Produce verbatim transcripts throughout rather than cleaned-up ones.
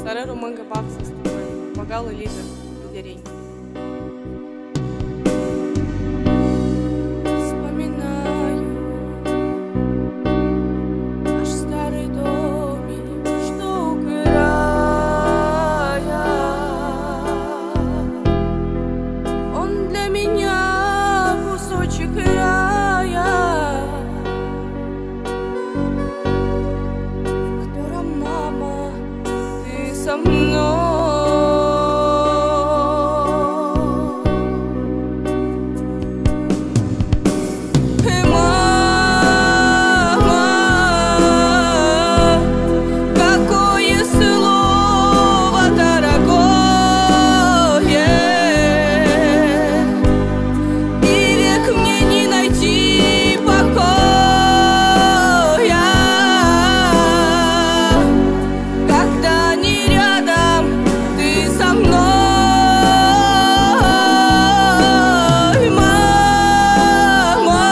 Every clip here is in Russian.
Второй Роман Габах со стороны помогала лидер лагерей. Со мной. Эй, мама, какое слово дорогое, и век мне не найти покоя, когда не со мной, мама,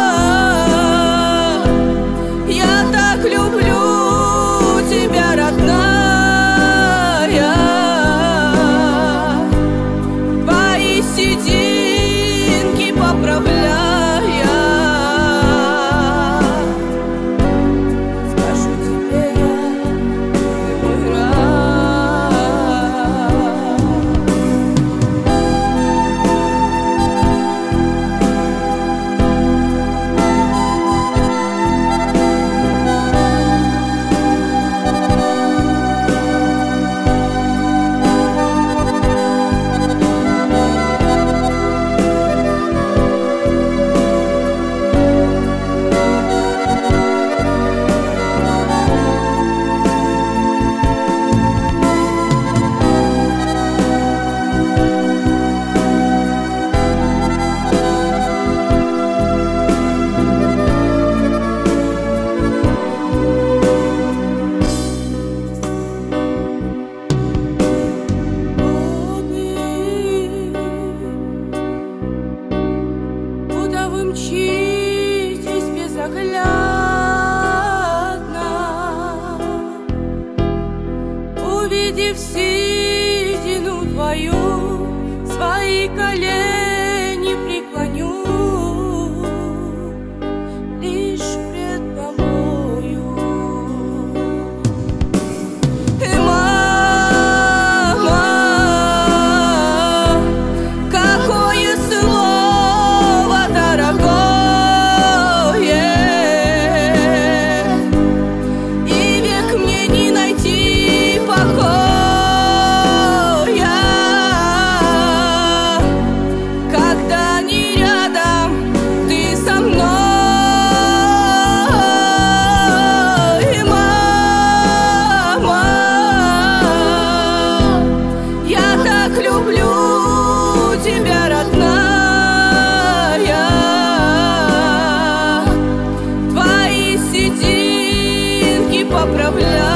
я так люблю тебя, родная, твои сединки поправляя, скажу тебе я, ты мой рай. Мчитесь безоглядно, увидев седину твою, свои колени преклоню лишь пред тобою. Эй, мама, какое слово дорогое, и век мне не найти покоя, когда не рядом ты со мной, мама, я так люблю тебя, родная, твои сединки поправляю.